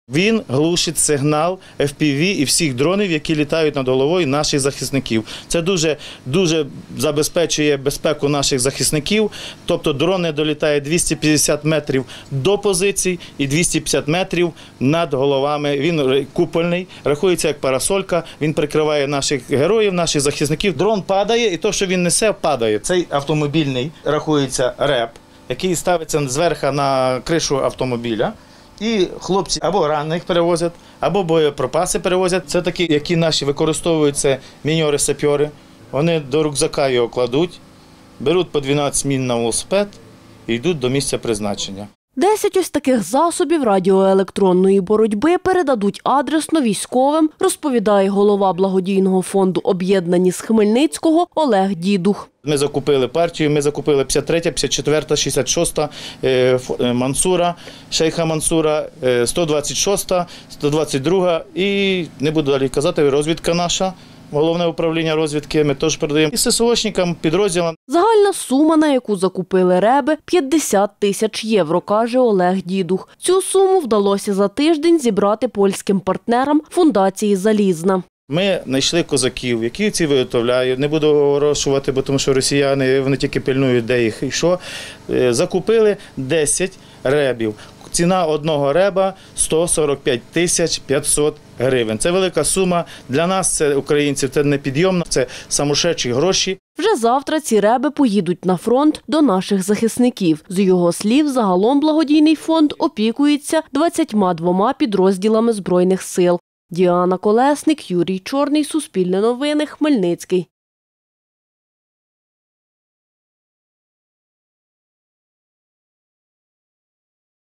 Він глушить сигнал FPV і всіх дронів, які літають над головою наших захисників. Це дуже забезпечує безпеку наших захисників. Тобто дрон не долітає 250 метрів до позицій і 250 метрів над головами. Він купольний, рахується як парасолька, він прикриває наших героїв, наших захисників. Дрон падає і те, що він несе, падає. Цей автомобільний рахується РЕП, який ставиться зверху на кришу автомобіля. І хлопці або ранених перевозять, або боєприпаси перевозять. Це такі, які наші використовуються міньори-сапьори. Вони до рюкзака його кладуть, беруть по 12 мін на велосипед і йдуть до місця призначення. 10 ось таких засобів радіоелектронної боротьби передадуть адресно військовим, розповідає голова благодійного фонду «Об'єднані з Хмельницького» Олег Дідух. Ми закупили партію, ми закупили 53, 54, 66 Мансура, шейха Мансура, 126, 122 і, не буду далі казати, розвідка наша. Головне управління розвідки ми теж передаємо і ССОшникам, підрозділам. Загальна сума, на яку закупили реби – 50 тисяч євро, каже Олег Дідух. Цю суму вдалося за тиждень зібрати польським партнерам фундації «Залізна». Ми знайшли козаків, які ці виготовляють. Не буду оголошувати, бо тому що росіяни вони тільки пильнують, де їх і що. Закупили 10 ребів. Ціна одного реба – 145 тисяч 500 гривень. Це велика сума. Для нас, це українців, це непідйомно, це самошедші гроші. Вже завтра ці реби поїдуть на фронт до наших захисників. З його слів, загалом благодійний фонд опікується 22 підрозділами Збройних сил. Діана Колесник, Юрій Чорний, Суспільне новини, Хмельницький.